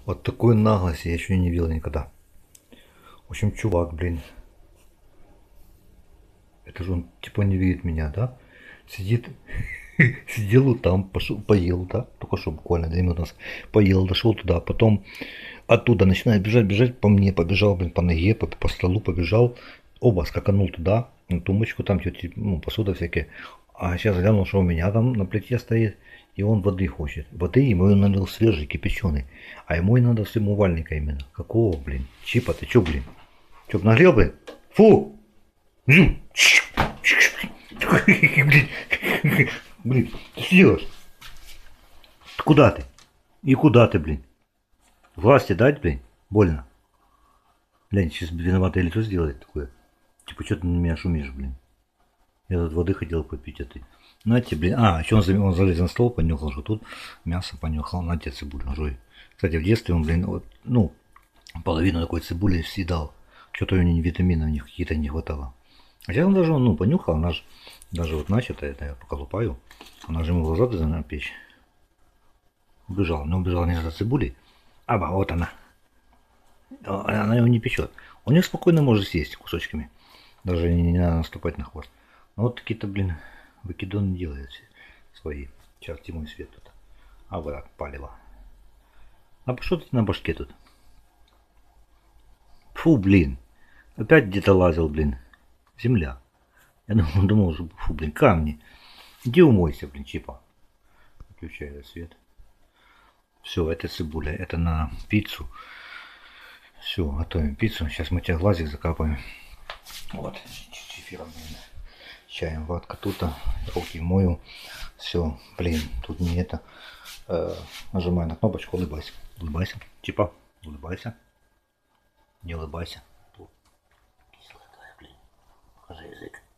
Вот такой наглости я еще не видел никогда. В общем, чувак, блин. Это же он типа не видит меня, да? Сидит, сидел вот там, пошел, поел, да? Только что буквально 2 минуты назад. Поел, дошел туда, потом оттуда начинает бежать, бежать по мне, побежал, блин, по ноге, по столу побежал. Оба скаканул туда, на тумбочку, там тети, ну, посуда всякие. А сейчас глянул, что у меня там на плите стоит, и он воды хочет. Воды ему я налил свежий, кипяченый. А ему и надо с умывальника именно. Какого, блин? Чипа, ты чё, блин? Чё, нагрел, блин? Фу! Блин, блин, ты что делаешь? Куда ты? И куда ты, блин? Власти дать, блин? Больно. Блин, сейчас виноватое лицо сделает такое. Типа, что ты на меня шумишь, блин? Я тут воды хотел попить, а ты... Нате, блин. А, еще он залез на стол, понюхал, что тут мясо понюхал. Нате цибулю, жуй. Кстати, в детстве он, блин, вот, ну, половину такой цибули съедал. Что-то у него витаминов у них какие-то не хватало. А сейчас он даже, ну, понюхал, она же, даже вот начата, это я пока лупаю, она же ему глаза должна печь. Убежал, но убежал не за цибулей. Аба, вот она. Она его не печет. Он их спокойно может съесть кусочками. Даже не надо наступать на хвост. Но вот такие-то, блин, выкидоны делают свои. Сейчас тьму и свет тут. А вот палево. А что ты на башке тут? Фу, блин. Опять где-то лазил, блин. Земля. Я думал, что, фу, блин, камни. Иди умойся, блин, чипа. Включаю свет. Все, это цибуля. Это на пиццу. Все, готовим пиццу. Сейчас мы тебе глазик закапаем. Вот, с эфиром, чаем, ватка тут, руки мою. Все, блин, тут не это. Нажимаю на кнопочку, улыбайся. Улыбайся. Типа, улыбайся. Не улыбайся. Кислая твоя, блин. Покажи язык.